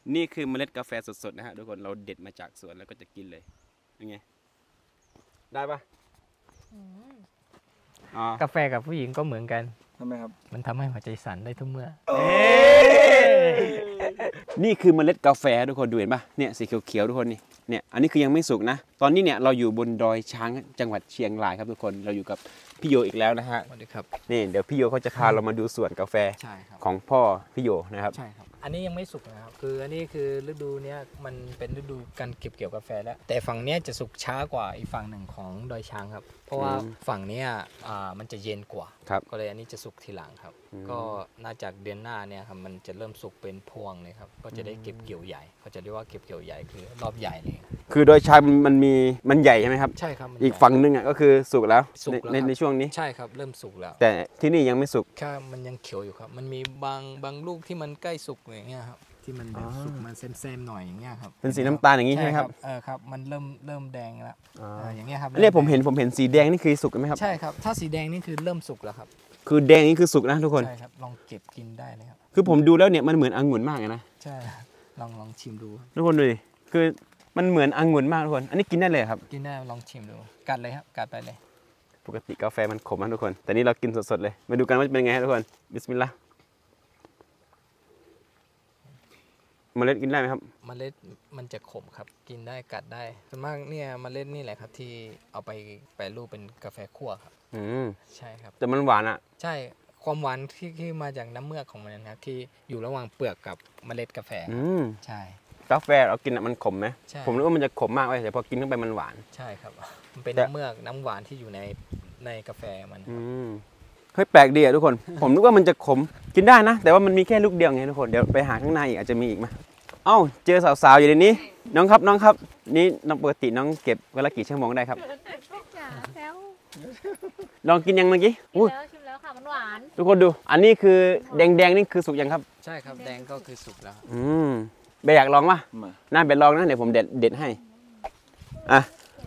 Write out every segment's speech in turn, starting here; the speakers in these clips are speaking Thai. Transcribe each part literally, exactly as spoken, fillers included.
นี่คือเมล็ดกาแฟสดๆนะฮะทุกคนเราเด็ดมาจากสวนแล้วก็จะกินเลยยังไงได้ปะกาแฟกับผู้หญิงก็เหมือนกันทำไมครับมันทำให้หัวใจสั่นได้ทุกเมื่อนี่คือเมล็ดกาแฟทุกคนดูเห็นปะเนี่ยสีเขียวๆทุกคนนี่เนี่ยอันนี้คือยังไม่สุกนะตอนนี้เนี่ยเราอยู่บนดอยช้างจังหวัดเชียงรายครับทุกคนเราอยู่กับพี่โยอีกแล้วนะฮะสวัสดีครับนี่เดี๋ยวพี่โยเขาจะพาเรามาดูสวนกาแฟของพ่อพี่โยนะครับใช่ครับอันนี้ยังไม่สุกนะครับคืออันนี้คือฤดูเนี้ยมันเป็นฤดูการเก็บเกี่ยวกาแฟแล้วแต่ฝั่งเนี้ยจะสุกช้ากว่าอีกฝั่งหนึ่งของดอยช้างครับเพราะว่าฝั่งเนี้ยอ่ามันจะเย็นกว่าก็เลยอันนี้จะสุกทีหลังครับก็น่าจากเดือนหน้าเนี่ยครับมันจะเริ่มสุกเป็นพวงเลยครับก็จะได้เก็บเกี่ยวใหญ่เขาจะเรียกว่าเก็บเกี่ยวใหญ่คือรอบใหญ่เลยคือดอยช้างมันมีมันใหญ่ใช่ไหมครับใช่ครับอีกฝั่งนึงอ่ะก็คือสุกแล้วในในช่วงนี้ใช่ครับเริ่มสุกแล้วแต่ที่นี่ยังไม่สุกแค่มันยังเขียวอยู่ครับมันมีบางบางลูกที่มันใกล้สุกอย่างเงี้ยครับที่มันแบบสุกมันแซมๆหน่อยอย่างเงี้ยครับเป็นสีน้ำตาลอย่างนี้ใช่ไหมครับเออครับมันเริ่มเริ่มแดงแล้วอย่างเงี้ยครับเนี่ยผมเห็นผมเห็นสีแดงนี่คือสุกไหมครับใช่ครับถ้าสีแดงนี่คือเริ่มสุกแล้วครับคือแดงนี่คือสุกนะทุกคนใช่ครับลองเก็บกินได้เลยครับคือผมดูแล้วเนี่ยมันเหมือนองุ่นมากเลยนะใช่ลองลองชิมดูทุกคนดูดิคือมันเหมือนองุ่นมากทุกคนอันนี้กินได้เลยครับกินได้ลองชิมดูกัดเลยครับกัดไปเลยปกติกาแฟมันขมนะทุกคนแต่นี่เรากินสดๆเลยมาดูกันว่าเป็นไงทุกคนบิสมิลลาห์เมล็ดกินได้ไหมครับเมล็ดมันจะขมครับกินได้กัดได้ส่วนมากเนี่ยเมล็ดนี่แหละครับที่เอาไปแปรรูปเป็นกาแฟคั่วครับอืมใช่ครับแต่มันหวานอ่ะใช่ความหวานที่ที่มาจากน้ำเมือกของมันนะครับที่อยู่ระหว่างเปลือกกับเมล็ดกาแฟอืมใช่กาแฟเรากินอ่ะมันขมไหมผมรู้ว่ามันจะขมมากเลยแต่พอกินเข้าไปมันหวานใช่ครับมันเป็นน้ำเมือกน้ำหวานที่อยู่ในในกาแฟมันอืมเฮ้ยแปลกดีอ่ะทุกคน ผมนึกว่ามันจะขมกินได้นะแต่ว่ามันมีแค่ลูกเดียวไงทุกคนเดี๋ยวไปหาข้างในอีกอาจจะมีอีกไหมเอ้าเจอสาวๆอยู่ในนี้น้องครับน้องครับนี่น้องปกติน้องเก็บเวลากี่ชั่วโมงได้ครับลองกินยังเมื่อกี้ชิมแล้วค่ะมันหวานทุกคนดูอันนี้คือแดงๆนี่คือสุกยังครับใช่ครับแดงก็คือสุกแล้วอืมเบย์อยากลองป่ะน่าเบย์ลองนะเดี๋ยวผมเด็ดเด็ดให้อ่ะ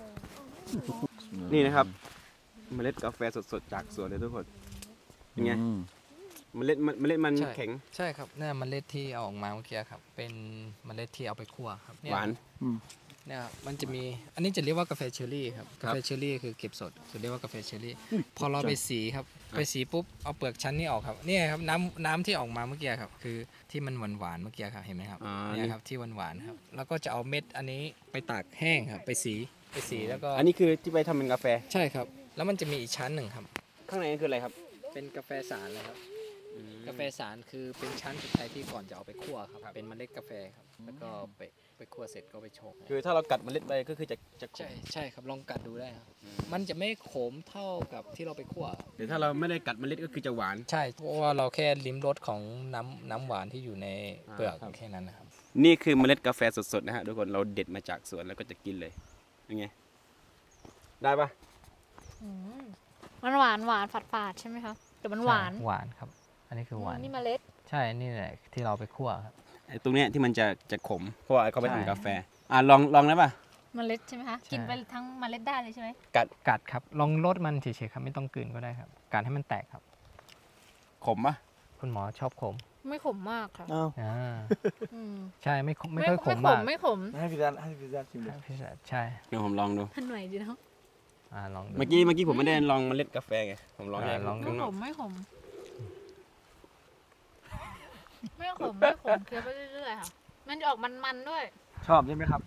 นี่นะครับเมล็ดกาแฟสดๆจากสวนเลยทุกคนเป็นไงเมล็ดเมล็ดมันแข็งใช่ครับนี่เมล็ดที่เอาออกมาเมื่อกี้ครับเป็นเมล็ดที่เอาไปคั่วครับหวานเนี่ยมันจะมีอันนี้จะเรียกว่ากาแฟเชอร์รี่ครับกาแฟเชอร์รี่คือเก็บสดจะเรียกว่ากาแฟเชอร์รี่พอเราไปสีครับไปสีปุ๊บเอาเปลือกชั้นนี้ออกครับเนี่ยครับน้ำน้ำที่ออกมาเมื่อกี้ครับคือที่มันหวานหวานเมื่อกี้ครับเห็นไหมครับเนี่ยครับที่หวานหวานครับแล้วก็จะเอาเม็ดอันนี้ไปตากแห้งครับไปสีไปสีแล้วก็อันนี้คือที่ไปทำเป็นกาแฟใช่ครับแล้วมันจะมีอีกชั้นหนึ่งครับข้างในคืออะไรครับเป็นกาแฟสารเลยครับกาแฟสารคือเป็นชั้นสุดท้ายที่ก่อนจะเอาไปคั่วครับเป็นเมล็ดกาแฟครับแล้วก็ไปไปคั่วเสร็จก็ไปชงคือถ้าเรากัดเมล็ดไปก็คือจะจะใช่ใช่ครับลองกัดดูได้ครับมันจะไม่ขมเท่ากับที่เราไปคั่วหรือถ้าเราไม่ได้กัดเมล็ดก็คือจะหวานใช่เพราะว่าเราแค่ลิ้มรสของน้ำน้ำหวานที่อยู่ในเปลือกแค่นั้นนะครับนี่คือเมล็ดกาแฟสดๆนะฮะทุกคนเราเด็ดมาจากสวนแล้วก็จะกินเลยยังไงได้ปะมันหวานหวานฝาดฝาดใช่ไหมคะแต่มันหวานหวานครับอันนี้คือหวานนี่เมล็ดใช่นี่แหละที่เราไปคั่วครับไอ้ตรงเนี้ยที่มันจะจะขมเพราะว่าเขาไปทำกาแฟอ่ะลองลองได้ป่ะเมล็ดใช่ไหมคะกินไปทั้งเมล็ดได้เลยใช่ไหมกัดกัดครับลองลดมันเฉยๆครับไม่ต้องกลืนก็ได้ครับกัดให้มันแตกครับขมป่ะคุณหมอชอบขมไม่ขมมากค่ะอ่าใช่ไม่ไม่ค่อยขมมากไม่ขมให้พี่จันให้พี่จันชิมดูใช่เดี๋ยวผมลองดูมันหน่อยดีเนาะอ่าลองดูเมื่อกี้เมื่อกี้ผมไม่ได้ลองเมล็ดกาแฟไงผมลองลองไม่ขมไม่ขมไม่ขมไม่ขมเคี้ยวไปเรื่อยๆค่ะมันจะออกมันๆด้วยชอบใช่ไหมครับ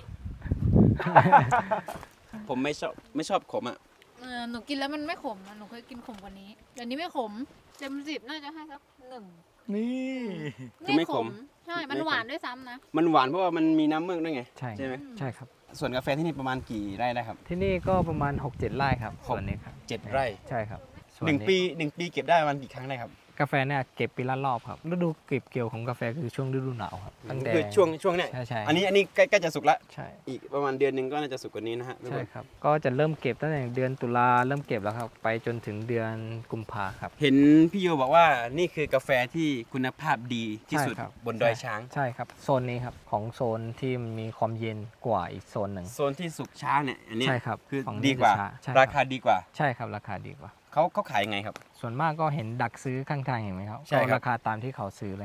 ผมไม่ชอบไม่ชอบขมอ่ะเออหนูกินแล้วมันไม่ขมหนูเคยกินขมกว่านี้แต่นี้ไม่ขมเต็มสิบน่าจะให้สักหนึ่งนี่คือไม่ขมใช่มันหวานด้วยซ้ำนะมันหวานเพราะว่ามันมีน้ำเมือกด้วยไงใช่ใช่ไหมใช่ครับส่วนกาแฟที่นี่ประมาณกี่ไร่ได้ครับที่นี่ก็ประมาณ หกเจ็ด ไร่ครับส่วนนี้ครับเจ็ดไร่ใช่ครับหนึ่งปีหนึ่งปีเก็บได้ประมาณกี่ครั้งได้ครับกาแฟเนี่ยเก็บปีละรอบครับฤดูเก็บเกี่ยวของกาแฟคือช่วงฤดูหนาวครับตั้งแต่คือช่วงช่วงเนี้ยใช่ใช่อันนี้อันนี้ใกล้จะสุกแล้วใช่อีกประมาณเดือนหนึ่งก็น่าจะสุกกว่านี้นะฮะใช่ครับก็จะเริ่มเก็บตั้งแต่เดือนตุลาเริ่มเก็บแล้วครับไปจนถึงเดือนกุมภาครับเห็นพี่โยบอกว่านี่คือกาแฟที่คุณภาพดีที่สุดบนดอยช้างใช่ครับโซนนี้ครับของโซนที่มีความเย็นกว่าอีกโซนหนึ่งโซนที่สุกช้าเนี่ยอันนี้ใช่ครับคือดีกว่าราคาดีกว่าใช่ครับราคาดีกว่าเขาเขาขายยังไงครับส่วนมากก็เห็นดักซื้อข้างทางเห็นไหมครับก็ราคาตามที่เขาซื้อเลยครับ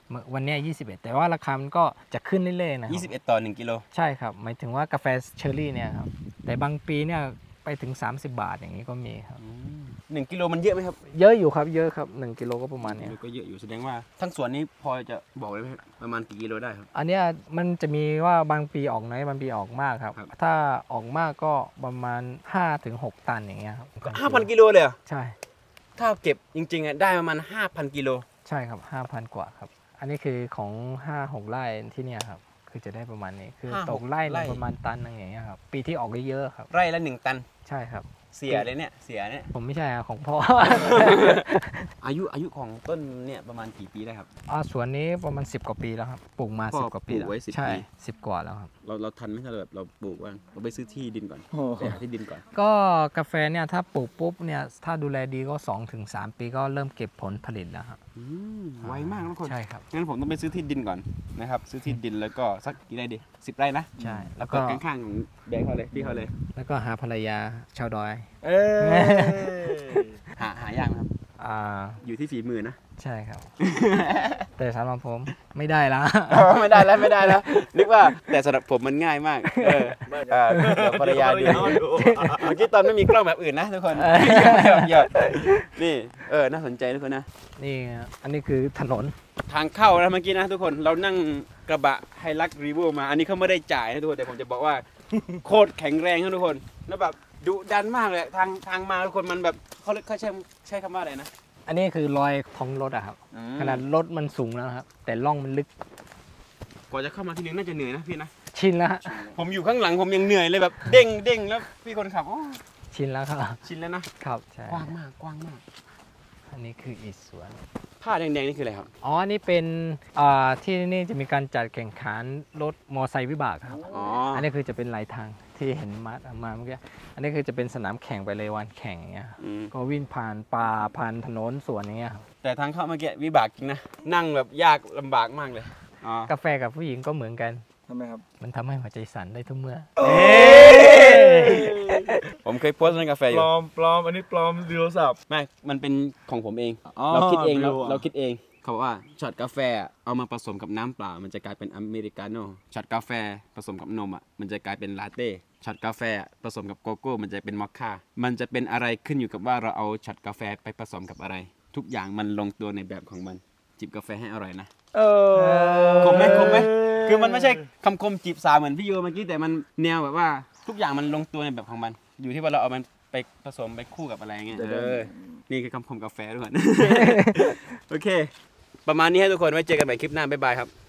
วันเนี้ยยี่สิบเอ็ดแต่ว่าราคามันก็จะขึ้นเรื่อยๆนะครับยี่สิบเอ็ดต่อหนึ่งกิโลใช่ครับหมายถึงว่ากาแฟเชอร์รี่เนี่ยครับแต่บางปีเนี่ยไปถึงสามสิบบาทอย่างนี้ก็มีครับหนึ่งกิโลมันเยอะไหมครับเยอะอยู่ครับเยอะครับหนึ่งกิโลก็ประมาณเนี้ยก็เยอะอยู่แสดงว่าทั้งสวนนี้พอจะบอกได้ไหมครับประมาณกี่กิโลได้ครับอันเนี้ยมันจะมีว่าบางปีออกน้อยบางปีออกมากครับครับถ้าออกมากก็ประมาณห้าถึงหกตันอย่างเงี้ยครับห้าพันกิโลเลยเหรอใช่ถ้าเก็บจริงๆอ่ะได้ประมาณห้าพันกิโลใช่ครับห้าพันกว่าครับอันนี้คือของห้าหกไร่ที่เนี่ยครับคือจะได้ประมาณนี้คือห้าตหกกไร่หไร่นึ่งประมาณตันหนึงอย่างเงี้ยครับปีที่ออกเยอะๆครับไร่ละหนึ่งตันใช่ครับเสียเลยเนี่ยเสียเนี่ยผมไม่ใช่ครับของพ่ออายุอายุของต้นเนี่ยประมาณกี่ปีได้ครับอ่าสวนนี้ประมาณสิบกว่าปีแล้วครับปลูกมาพ่อสิบกว่าปีปลูแล้กไว้สิบใช่ปีสิบกว่าแล้วครับเราเราทันไหมถ้าเราแบบเราปลูกว่างเราไปซื้อที่ดินก่อนโอ้โหไปหาที่ดินก่อนก็กาแฟเนี่ยถ้าปลูกปุ๊บเนี่ยถ้าดูแลดีก็สองถึงสามปีก็เริ่มเก็บผลผลิตแล้วครับอืมไวมากทุกคนใช่ครับงั้นผมต้องไปซื้อที่ดินก่อนนะครับซื้อที่ดินแล้วก็สักกี่ไร่ดีสิบไร่นะใช่แล้วก็ก็ข้างๆของแบงค์เขาเลยพี่เขาเลยแล้วก็หาภรรยาชาวดอยเออ หาหายากไหมครับอ่าอยู่ที่ฝีมือนะใช่ครับ แต่สำหรับผมไม่ได้ละไม่ได้แล้วไม่ได้แล้วนึกว่าแต่สำหรับผมมันง่ายมากเออเออเดี๋ยวภรรยาดูเมื่อกี้ตอนไม่มีกล้องแบบอื่นนะทุกคนหยอกหยอกนี่เออน่าสนใจทุกคนนะนี่อันนี้คือถนนทางเข้านะเมื่อกี้นะทุกคนเรานั่งกระบะไฮลักรีโวมา อันนี้เขาไม่ได้จ่ายนะทุกคนแต่ผมจะบอกว่า โคตรแข็งแรงนะทุกคนแล้วแบบดุดันมากเลยทางทางมาทุกคนมันแบบเขาเขาใช้ใช้คำว่าอะไรนะอันนี้คือรอยของรถอะครับขนาดรถมันสูงแล้วครับแต่ร่องมันลึกกว่าจะเข้ามาที่นึงน่าจะเหนื่อยนะพี่นะชินแล้วฮะผมอยู่ข้างหลังผมยังเหนื่อยเลยแบบเด้งเด้งแล้วพี่คนขับโอ้ชินแล้วครับชินแล้วนะครับใช่กว้างมากกว้างมากอันนี้คืออีสวนผ้าแดงๆนี่คืออะไรครับอ๋ออันนี้เป็นอ่าที่นี่จะมีการจัดแข่งขันรถมอไซค์วิบากครับอ๋ออันนี้คือจะเป็นลายทางที่เห็นมามาเมื่อกี้อันนี้คือจะเป็นสนามแข่งไปเลยวันแข่งอย่างเงี้ยครับอืมก็วิ่งผ่านป่าผ่านถนนสวนอย่างเงี้ยครับแต่ทางเข้าเมื่อกี้วิบากจริงนะนั่งแบบยากลำบากมากเลยอ๋อกาแฟกับผู้หญิงก็เหมือนกันทำไมครับมันทำให้หัวใจสั่นได้ทุกเมื่อผมเคยโพสต์เรื่องกาแฟอปลยู่อมปลอมอันนี้ปลอมโทรศัพท์ไม่ มันเป็นของผมเองอ๋อเราคิดเองไม่เรารู้อะเราคิดเอง เขาบอกว่าช็อตกาแฟอะเอามาผสมกับน้ำเปล่า มันจะกลายเป็นอเมริกาโน่ช็อตกาแฟผสมกับนมอ่ะ มันจะกลายเป็นลาเต้ ช็อตกาแฟผสมกับโกโก้ มันจะเป็นมอคค่า มันจะเป็นอะไรขึ้นอยู่กับว่าเราเอาช็อตกาแฟไปผสมกับอะไร ทุกอย่างมันลงตัวในแบบของมัน จิบกาแฟให้อร่อยนะเออคมไหมคมไหมคือมันไม่ใช่คำคมจีบสาวเหมือนพี่โยเมื่อกี้แต่มันแนวแบบว่าทุกอย่างมันลงตัวในแบบของมัน อยู่ที่ว่าเราเอามันไปผสมไปคู่กับอะไรเงี้ยเดี๋ยวเออ นี่คือคำคมกาแฟทุกคน โอเค ประมาณนี้ให้ทุกคนไว้เจอกันใหม่คลิปหน้า บ๊ายบายครับ